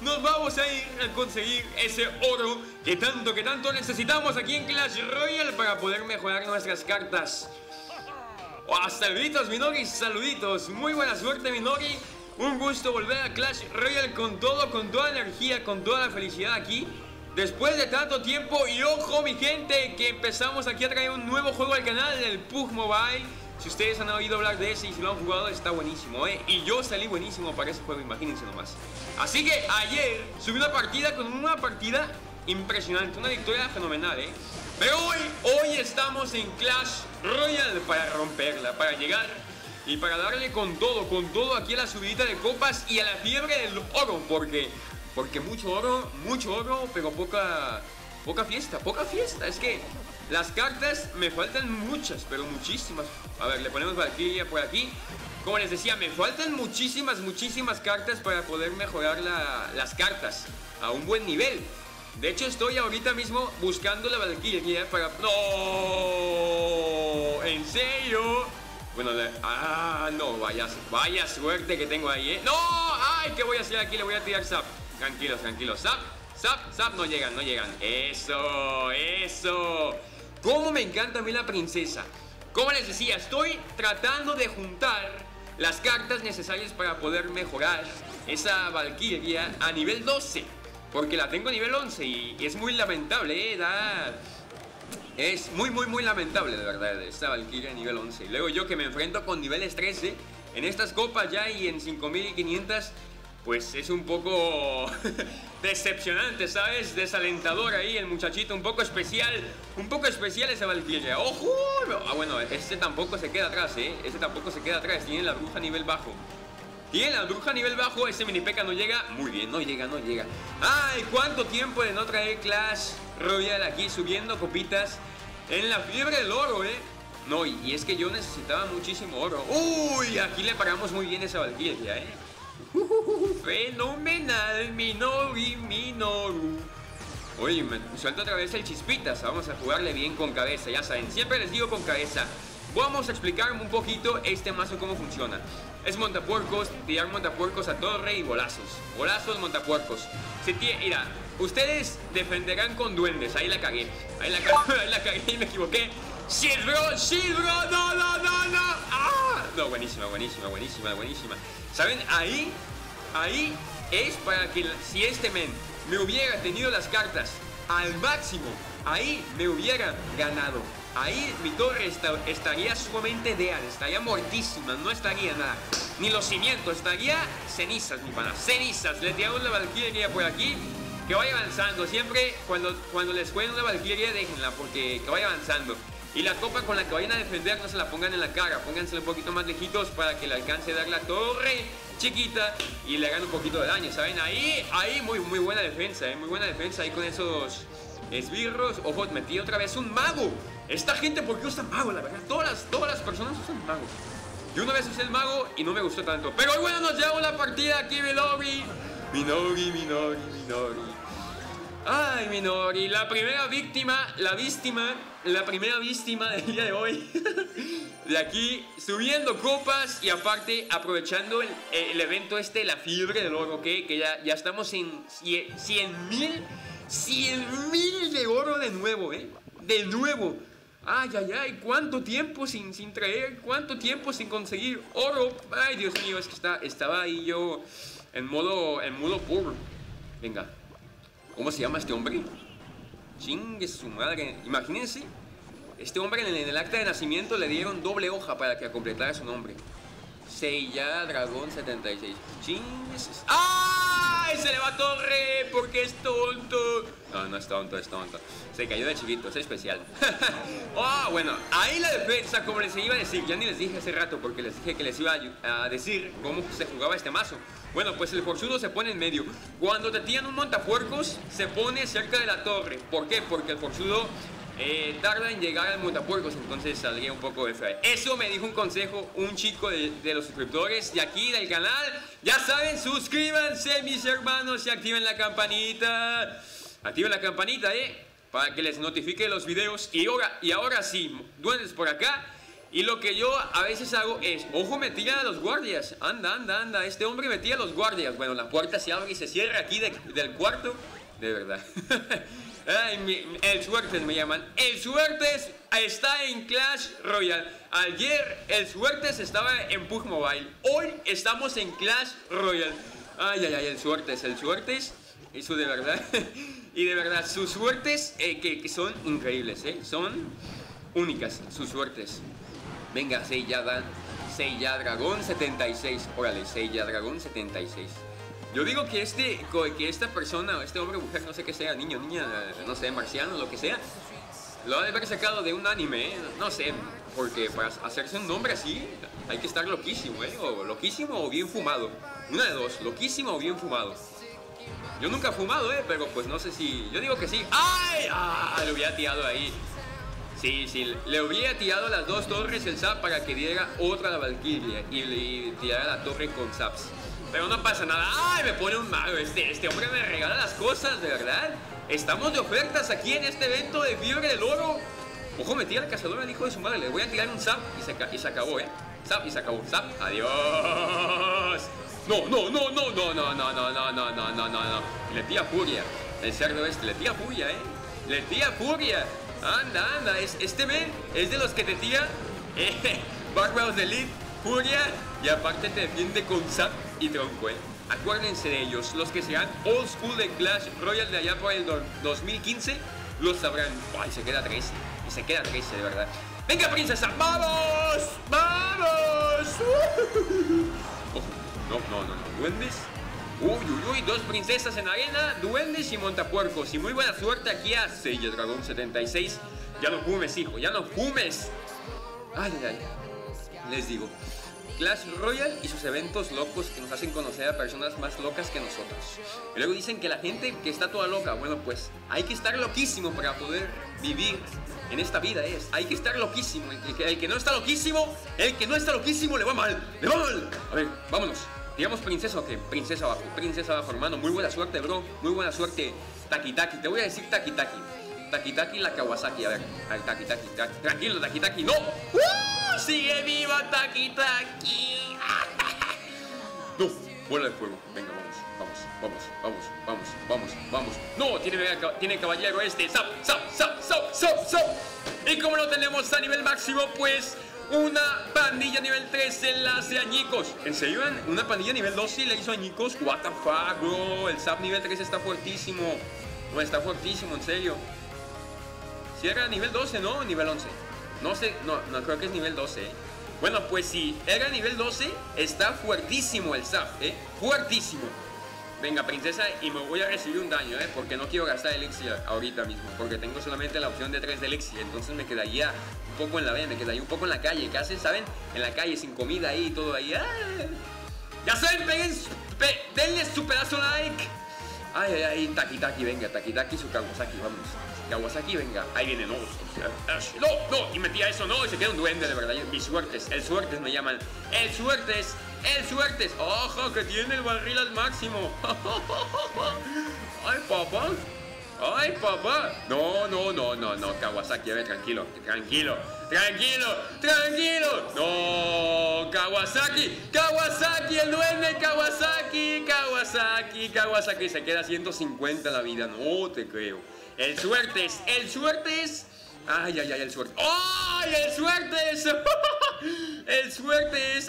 nos vamos a ir a conseguir ese oro que tanto necesitamos aquí en Clash Royale para poder mejorar nuestras cartas. Oh, saluditos, Minori, saluditos. Muy buena suerte, Minori. Un gusto volver a Clash Royale con todo, con toda la energía, con toda la felicidad aquí. Después de tanto tiempo, y ojo mi gente, que empezamos aquí a traer un nuevo juego al canal, el PUBG Mobile. Si ustedes han oído hablar de ese y si lo han jugado, está buenísimo, y yo salí buenísimo para ese juego, imagínense nomás. Así que ayer subí una partida con una partida impresionante, una victoria fenomenal, Pero hoy estamos en Clash Royale para romperla, para llegar y para darle con todo aquí a la subidita de copas y a la fiebre del oro, porque mucho oro, pero poca fiesta. Es que las cartas me faltan muchas, pero muchísimas. A ver, le ponemos Valkyria por aquí. Como les decía, me faltan muchísimas cartas para poder mejorar las cartas a un buen nivel. De hecho, estoy ahorita mismo buscando la Valkyria para... ¡No! ¿En serio? Bueno, no, vaya suerte que tengo ahí, ¡No! ¡Ay! ¿Qué voy a hacer aquí? Le voy a tirar Zap. Tranquilos. Zap, no llegan. Eso. Cómo me encanta a mí la princesa. Como les decía, estoy tratando de juntar las cartas necesarias para poder mejorar esa Valkyria a nivel 12. Porque la tengo a nivel 11 y es muy lamentable, Es muy lamentable, de verdad, esta Valkyria a nivel 11. Luego yo que me enfrento con niveles 13 en estas copas ya y en 5500... Pues es un poco decepcionante, ¿sabes? Desalentador ahí el muchachito, un poco especial esa Valkyria. ¡Ojo! Bueno, este tampoco se queda atrás, tiene la bruja a nivel bajo. Ese mini P.E.K.K.A. no llega. Muy bien, no llega. ¡Ay! ¿Cuánto tiempo de no traer Clash Royale aquí subiendo copitas en la fiebre del oro, No, y es que yo necesitaba muchísimo oro. ¡Uy! Aquí le paramos muy bien esa Valkyria, Fenomenal, Minoru. Oye, me suelta otra vez el Chispitas. Vamos a jugarle bien con cabeza, ya saben. Siempre les digo con cabeza. Vamos a explicar un poquito este mazo cómo funciona. Es montapuercos, tirar montapuercos a torre y bolazos. Bolazos, montapuercos. Mira, ustedes defenderán con duendes. Ahí la cagué y me equivoqué. Shield bro, no. No, buenísima. ¿Saben? Ahí es para que si este men me hubiera tenido las cartas al máximo, ahí me hubiera ganado. Ahí mi torre estaría sumamente dead, estaría muertísima, no estaría nada. Ni los cimientos, estaría cenizas, mi pana, cenizas. Le tiramos la Valkyria por aquí, que vaya avanzando. Siempre cuando les jueguen una Valkyria, déjenla, porque que vaya avanzando. Y la copa con la que vayan a defender no se la pongan en la cara, póngansela un poquito más lejitos para que le alcance a dar la torre chiquita y le hagan un poquito de daño, ¿saben? Ahí muy buena defensa, muy buena defensa ahí con esos esbirros. Ojo, metí otra vez un mago. Esta gente, ¿por qué usa mago? La verdad, todas las personas usan mago. Yo una vez usé el mago y no me gustó tanto. Pero bueno, nos llevamos la partida aquí, Minori. Ay, Minori, la primera víctima del día de hoy. De aquí, subiendo copas y aparte aprovechando el evento la fiebre del oro, que ya estamos en 100.000 de oro de nuevo, De nuevo. Ay, cuánto tiempo sin traer, cuánto tiempo sin conseguir oro. Ay, Dios mío, es que estaba ahí yo en modo puro. Venga. ¿Cómo se llama este hombre? Chingue su madre. Imagínense, este hombre en el acta de nacimiento le dieron doble hoja para que completara su nombre. Seiya Dragón 76. Chingue su... ¡Ay! Se le va torre porque es tonto. No es tonto. Se cayó de chiquito, es especial. Bueno, ahí la defensa, como les iba a decir. Ya ni les dije hace rato porque les dije que les iba a decir cómo se jugaba este mazo. Bueno, pues el forzudo se pone en medio. Cuando te tiran un montapuercos, se pone cerca de la torre. ¿Por qué? Porque el forzudo tarda en llegar al montapuercos, entonces saldría un poco de feo. Eso me dijo un consejo un chico de los suscriptores de aquí del canal. Ya saben, suscríbanse mis hermanos y activen la campanita. Activen la campanita, para que les notifique los videos. Y ahora sí, duendes por acá. Y lo que yo a veces hago es, ojo, me tira a los guardias. Anda, este hombre me tira a los guardias. Bueno, la puerta se abre y se cierra aquí del cuarto. De verdad. Ay, el Suertes me llaman. El Suertes está en Clash Royale. Ayer el Suertes estaba en PUBG Mobile. Hoy estamos en Clash Royale. Ay, el Suertes. Eso de verdad. Y de verdad, sus suertes que son increíbles, son únicas, sus suertes. Venga, Seiya Dragón 76. Órale, Seiya Dragón 76. Yo digo que esta persona, este hombre o mujer, no sé qué sea, niño, niña, no sé, marciano, lo que sea, lo ha de haber sacado de un anime, no sé, porque para hacerse un nombre así hay que estar loquísimo, o loquísimo o bien fumado. Una de dos, loquísimo o bien fumado. Yo nunca he fumado, pero pues no sé si... Yo digo que sí. ¡Ay! Le hubiera tirado ahí. Sí, le hubiera tirado las dos torres el Zap para que diera otra a la Valkyria y le tirara la torre con Zaps. Pero no pasa nada. ¡Ay! Me pone un mago. Este hombre me regala las cosas, de verdad. Estamos de ofertas aquí en este evento de Fiebre del Oro. Ojo, me tira el cazador al hijo de su madre. Le voy a tirar un Zap y se acabó, Zap y se acabó. Zap. Adiós. No. Le tira furia. El cerdo le tira furia, Le tira furia. Anda. Este men es de los que te tira Bárbaros de Elite, furia. Y aparte te defiende con Zap y tronco, Acuérdense de ellos. Los que sean old school de Clash Royale de allá por el 2015 lo sabrán. Ay, se queda 13. Y se queda 13, de verdad. Venga, princesa. ¡Vamos! No. Duendes. Uy, dos princesas en arena, duendes y montapuercos. Y muy buena suerte aquí a Seiya Dragón 76. Ya no fumes, hijo, ya no fumes. Ay. Les digo, Clash Royale y sus eventos locos que nos hacen conocer a personas más locas que nosotros. Y luego dicen que la gente que está toda loca, bueno, pues hay que estar loquísimo para poder vivir en esta vida. Hay que estar loquísimo. El que no está loquísimo le va mal. A ver, vámonos. Digamos princesa o qué, princesa abajo, hermano. Muy buena suerte, bro, muy buena suerte. Taki-Taki, te voy a decir Taki-Taki la Kawasaki, a ver, Taki-Taki, tranquilo, Taki-Taki, no. Sigue viva Taki-Taki. No, bola de fuego, venga, vamos. No, tiene caballero Zap. Y como lo tenemos a nivel máximo, pues una pandilla nivel 13 la hace añicos. ¿En serio? Una pandilla nivel 12 le hizo añicos. What the fuck, bro. El Zap nivel 13 está fuertísimo. No, está fuertísimo, en serio. Si era nivel 12, ¿no? Nivel 11. No sé, no creo que es nivel 12, Bueno, pues si era nivel 12, está fuertísimo el Zap, Fuertísimo. Venga, princesa, y me voy a recibir un daño, porque no quiero gastar elixir ahorita mismo, porque tengo solamente la opción de 3 de elixir. Entonces me quedaría un poco en la B, me quedaría un poco en la calle. ¿Qué hacen, saben? En la calle, sin comida ahí y todo ahí. Ya saben, denle su pedazo like. Ay, Taki-Taki, venga, Taki-Taki, su Kawasaki, vamos. Kawasaki, venga, ahí viene, no, y metía eso, no, y se queda un duende, de verdad. Mis suertes, el Suertes me llaman. El Suertes. Ojo, que tiene el barril al máximo. Ay, papá. No, Kawasaki, a ver, tranquilo. No, Kawasaki, el duende, Kawasaki se queda 150 la vida, no te creo. El Suertes. Ay, el Suertes. ¡Ay, el Suertes! El Suertes.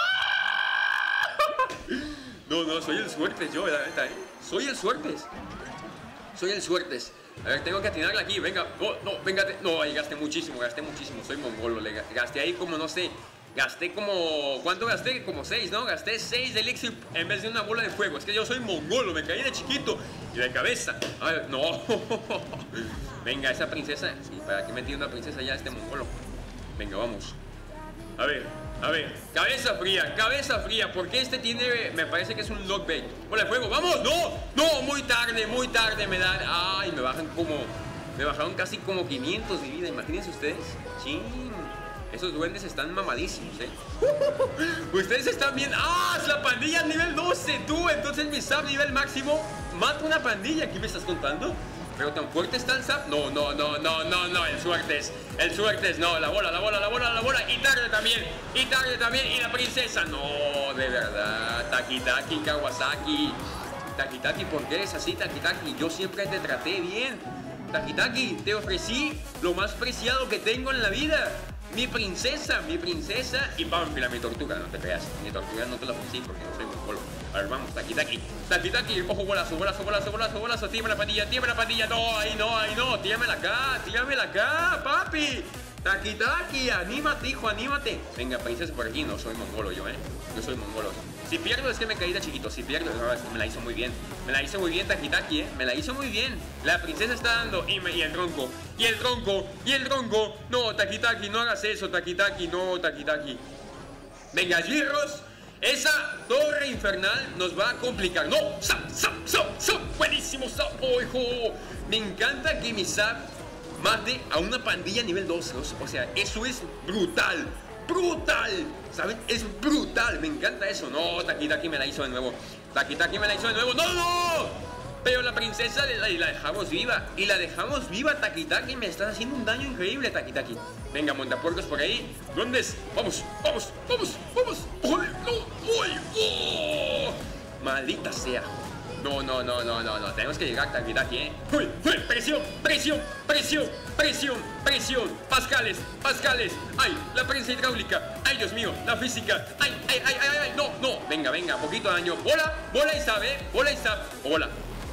No, soy el Suertes yo, la neta, Soy el Suertes. A ver, tengo que atinarla aquí, venga. No, ahí gasté muchísimo. Soy mongolo, gasté ahí como, no sé. ¿Cuánto gasté? Como 6, ¿no? Gasté 6 de elixir en vez de una bola de fuego. Es que yo soy mongolo, me caí de chiquito y de cabeza. Ay, no. Venga, esa princesa. ¿Y para qué metí una princesa ya este mongolo? Venga, vamos. A ver. Cabeza fría. Porque este tiene, me parece que es un lockbait. Bola de fuego, ¡vamos! No, muy tarde me dan. Ay, me bajaron casi como 500 de vida. Imagínense ustedes. Chin. Esos duendes están mamadísimos, Ustedes están bien. Es la pandilla nivel 12, tú. Entonces mi Zap nivel máximo mata una pandilla. ¿Qué me estás contando? Pero tan fuerte está el zap. No, no, no, no, no, no. El suertes. No, la bola. Y tarde también. Y la princesa. No, de verdad. Taki-Taki, Kawasaki. Taki-Taki, ¿por qué eres así, Taki-Taki? Yo siempre te traté bien. Taki-Taki, te ofrecí lo más preciado que tengo en la vida. Mi princesa. Y Pamphila, mi tortuga. No te creas. Mi tortuga no te la ofrecí porque no soy mongolo. A ver, vamos, Taki-Taki. Ojo, bolazo. Tírame la pandilla. No, ahí no. Tíramela acá, papi. Taki-Taki, anímate, hijo, anímate. Venga, princesa por aquí. No soy mongolo yo, Yo soy mongolo. Si pierdo es que me caí de chiquito. Si pierdo, no, es que me la hizo muy bien. Taki-Taki, Me la hizo muy bien. La princesa está dando. Y el tronco. No, Taki-Taki, no hagas eso, Taki-Taki. No, Taki-Taki. Venga, Girros. Esa torre infernal nos va a complicar. ¡No! ¡Zap! ¡Buenísimo sapo, hijo! Me encanta que mi zap mate a una pandilla nivel 2. O sea, eso es brutal. ¿Saben? Es brutal. Me encanta eso. No, Taki-Taki me la hizo de nuevo. ¡No! Pero la princesa la dejamos viva. Y la dejamos viva, Taki-Taki. Me estás haciendo un daño increíble, Taki-Taki. Venga, montapuercos por ahí. ¿Dónde es? Vamos. ¡Uy, no! ¡Uy! ¡Oh! Maldita sea. No. Tenemos que llegar, Taki-Taki, ¡Uy! ¡Presión! Pascales. ¡Ay! La prensa hidráulica. ¡Ay, Dios mío! La física. ¡Ay! No. Venga. Poquito daño. Bola y sabe. Bola.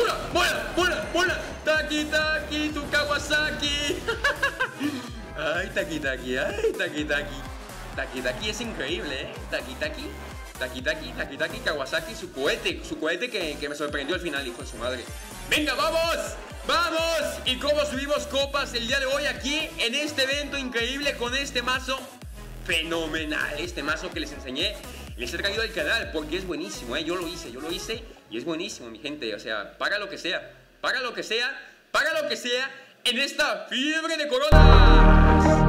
Taki-Taki, tu Kawasaki. Ay, Taki-Taki. Taki-Taki es increíble, Taki-Taki, Kawasaki, su cohete que me sorprendió al final, hijo de su madre. ¡Venga, vamos! ¿Y cómo subimos copas el día de hoy aquí en este evento increíble con este mazo fenomenal? Este mazo que les enseñé, les he traído al canal porque es buenísimo, Yo lo hice y es buenísimo, mi gente. O sea, paga lo que sea en esta fiebre de corona.